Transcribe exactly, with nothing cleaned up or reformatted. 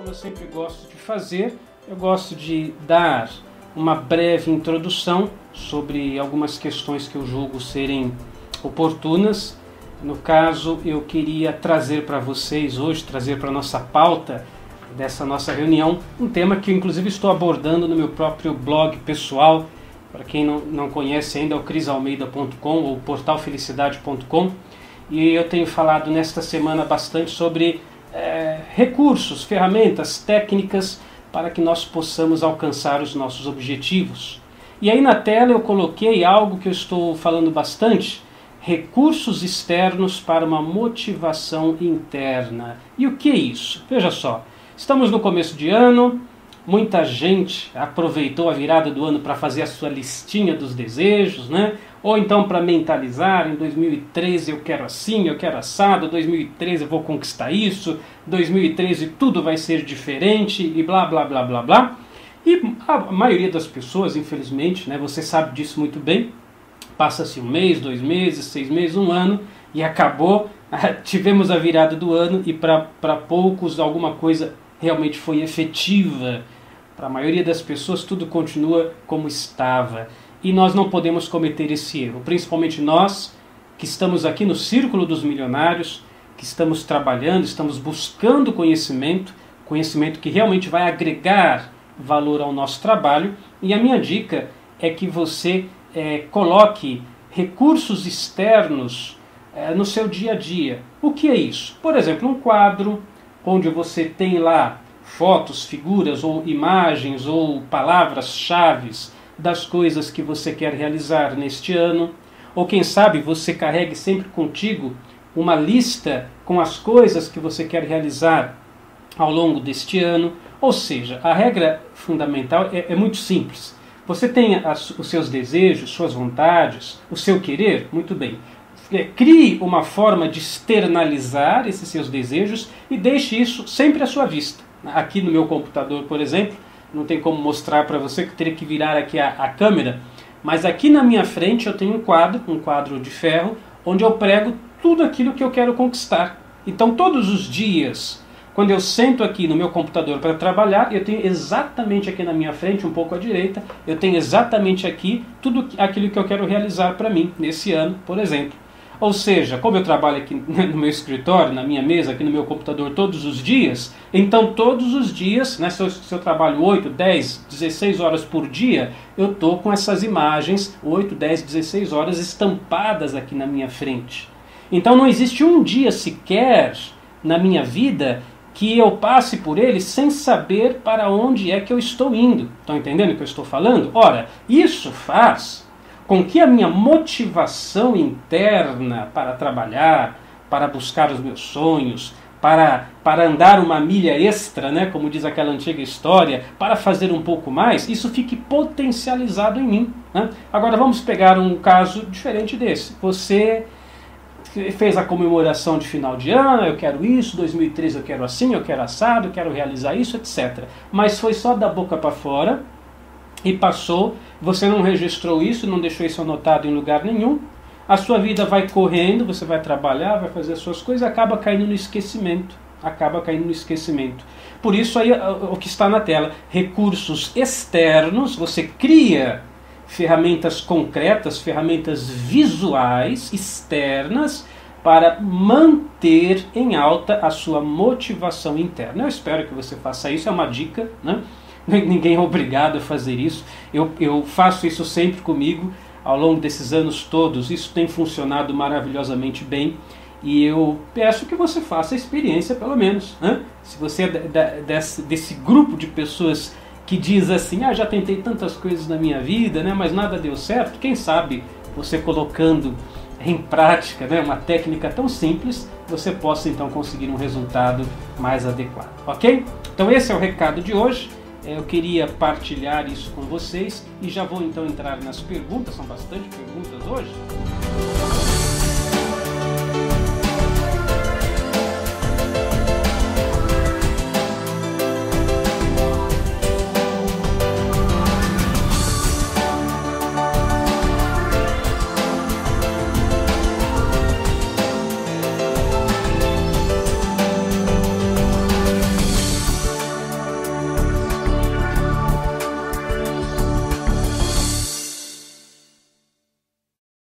eu sempre gosto de fazer, eu gosto de dar uma breve introdução sobre algumas questões que eu julgo serem oportunas. No caso, eu queria trazer para vocês hoje, trazer para a nossa pauta dessa nossa reunião, um tema que eu inclusive estou abordando no meu próprio blog pessoal. Para quem não, não conhece ainda, é o cris almeida ponto com ou portal felicidade ponto com. E eu tenho falado nesta semana bastante sobre é, recursos, ferramentas, técnicas para que nós possamos alcançar os nossos objetivos. E aí na tela eu coloquei algo que eu estou falando bastante: recursos externos para uma motivação interna. E o que é isso? Veja só, estamos no começo de ano, muita gente aproveitou a virada do ano para fazer a sua listinha dos desejos, né? Ou então para mentalizar, em dois mil e treze eu quero assim, eu quero assado, dois mil e treze eu vou conquistar isso, dois mil e treze tudo vai ser diferente e blá blá blá blá blá. E a maioria das pessoas, infelizmente, né, você sabe disso muito bem, passa-se um mês, dois meses, seis meses, um ano e acabou, tivemos a virada do ano e para poucos alguma coisa realmente foi efetiva. Para a maioria das pessoas tudo continua como estava. E nós não podemos cometer esse erro, principalmente nós que estamos aqui no Círculo dos Milionários, que estamos trabalhando, estamos buscando conhecimento, conhecimento que realmente vai agregar valor ao nosso trabalho. E a minha dica é que você é, coloque recursos externos é, no seu dia a dia. O que é isso? Por exemplo, um quadro onde você tem lá fotos, figuras ou imagens ou palavras-chave das coisas que você quer realizar neste ano. Ou quem sabe você carregue sempre contigo uma lista com as coisas que você quer realizar ao longo deste ano. Ou seja, a regra fundamental é, é muito simples. Você tem as, os seus desejos, suas vontades, o seu querer, muito bem. Crie uma forma de externalizar esses seus desejos e deixe isso sempre à sua vista. Aqui no meu computador, por exemplo, não tem como mostrar para você, que eu teria que virar aqui a, a câmera, mas aqui na minha frente eu tenho um quadro, um quadro de ferro, onde eu prego tudo aquilo que eu quero conquistar. Então todos os dias, quando eu sento aqui no meu computador para trabalhar, eu tenho exatamente aqui na minha frente, um pouco à direita, eu tenho exatamente aqui tudo aquilo que eu quero realizar para mim, nesse ano, por exemplo. Ou seja, como eu trabalho aqui no meu escritório, na minha mesa, aqui no meu computador todos os dias, então todos os dias, né, se, eu, se eu trabalho oito, dez, dezesseis horas por dia, eu estou com essas imagens, oito, dez, dezesseis horas estampadas aqui na minha frente. Então não existe um dia sequer na minha vida que eu passe por ele sem saber para onde é que eu estou indo. Estão entendendo o que eu estou falando? Ora, isso faz com que a minha motivação interna para trabalhar, para buscar os meus sonhos, para, para andar uma milha extra, né, como diz aquela antiga história, para fazer um pouco mais, isso fique potencializado em mim, né? Agora vamos pegar um caso diferente desse. Você fez a comemoração de final de ano, eu quero isso, dois mil e treze eu quero assim, eu quero assado, eu quero realizar isso, etcétera. Mas foi só da boca para fora e passou, você não registrou isso, não deixou isso anotado em lugar nenhum, a sua vida vai correndo, você vai trabalhar, vai fazer as suas coisas e acaba caindo no esquecimento, acaba caindo no esquecimento. Por isso aí o que está na tela, recursos externos, você cria ferramentas concretas, ferramentas visuais, externas, para manter em alta a sua motivação interna. Eu espero que você faça isso, é uma dica, né? Ninguém é obrigado a fazer isso. Eu, eu faço isso sempre comigo ao longo desses anos todos. Isso tem funcionado maravilhosamente bem. E eu peço que você faça a experiência, pelo menos, né? Se você é da, desse, desse grupo de pessoas que diz assim, ah, já tentei tantas coisas na minha vida, né, mas nada deu certo, quem sabe você colocando em prática, né, uma técnica tão simples, você possa então conseguir um resultado mais adequado, ok? Então esse é o recado de hoje. Eu queria partilhar isso com vocês e já vou então entrar nas perguntas, são bastante perguntas hoje.